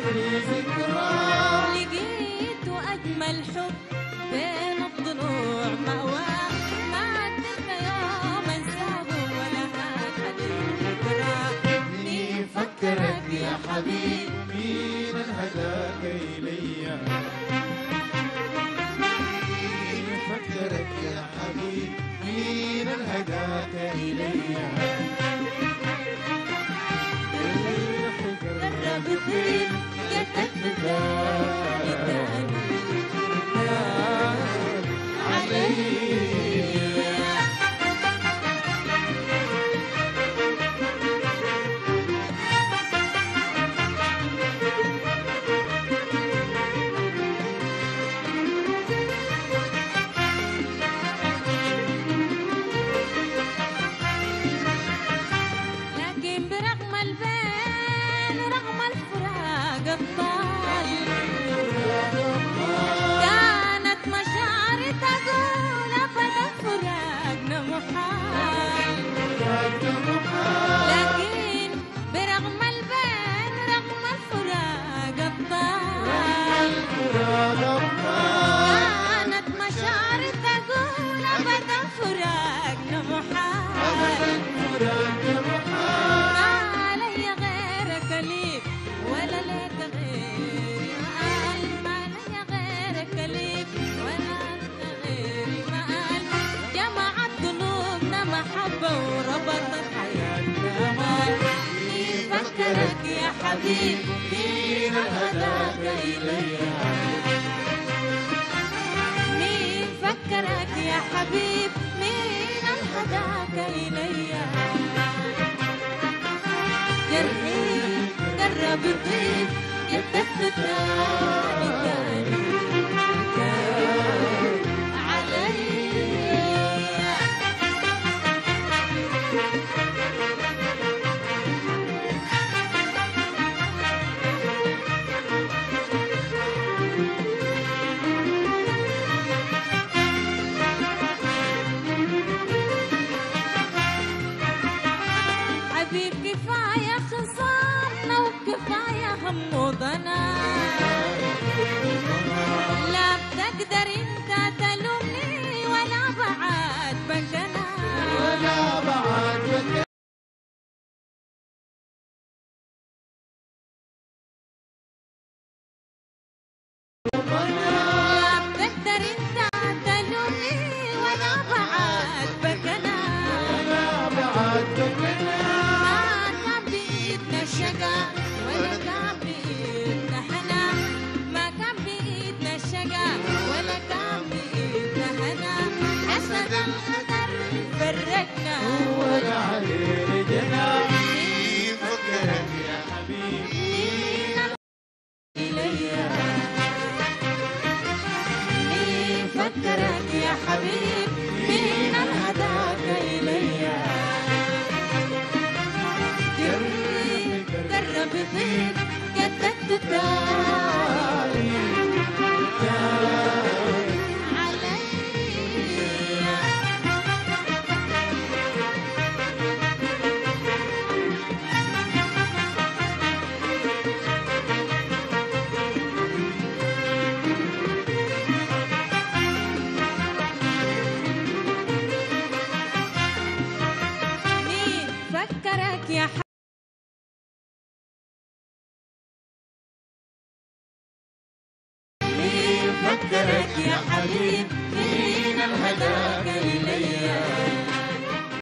لقيت أجمل حب بين الضلوع مأواه، ما عدت يوم أنساه ولا هاد ذكرى. مين فكرك يا حبيب؟ مين هداك إليا؟ مين فكرك يا حبيب؟ مين هداك إليا؟ قرب يطير جدد تاني علي. لكن برغم البين رغم الفراق الطال، كانت مشاعري تقول أبدا فراقنا محال. لكن برغم البين رغم الفراق الطال، كانت مشاعري تقول أبدا فراقنا محال. ما علي غيرك ليك ولا لك غيري مآل، ما علي غيرك ليك ولا لك غيري مآل. جمعت قلوبنا محبة وربطت حياتنا أمال. مين فكرك يا حبيب؟ مين هداك إليا؟ مين فكرك يا حبيب؟ مين هداك إليا؟ جرحي قرب يطيب جددت تاني علي. حبيب كفاية خصامنا وكفاية هم وضنا، لا بتقدر انت تلومني ولا بعد بكنا. لا بتقدر انت تلومني ولا بعد بكنا. ما كان بإيدنا الشقا ولا كان بإيدنا حنا، ما كان بإيدنا الشقا ولا كان بإيدنا حنا. أسد القدر فرقنا ولا عليه جناح. مين فكرك يا حبيب؟ مين إليا؟ مين فكرك يا حبيب؟ مين هداك إليا؟ جري قرب يطير جددت تاني علي. مين فكرك يا حبيب؟ مين فكرك يا حبيب؟